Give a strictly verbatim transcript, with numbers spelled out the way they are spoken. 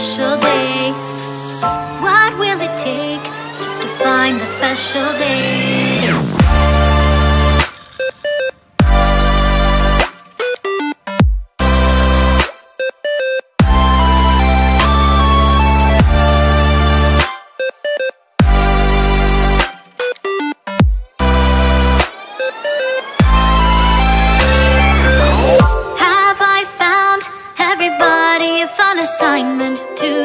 special day? What will it take just to find that special day? Have I found everybody a fun assignment to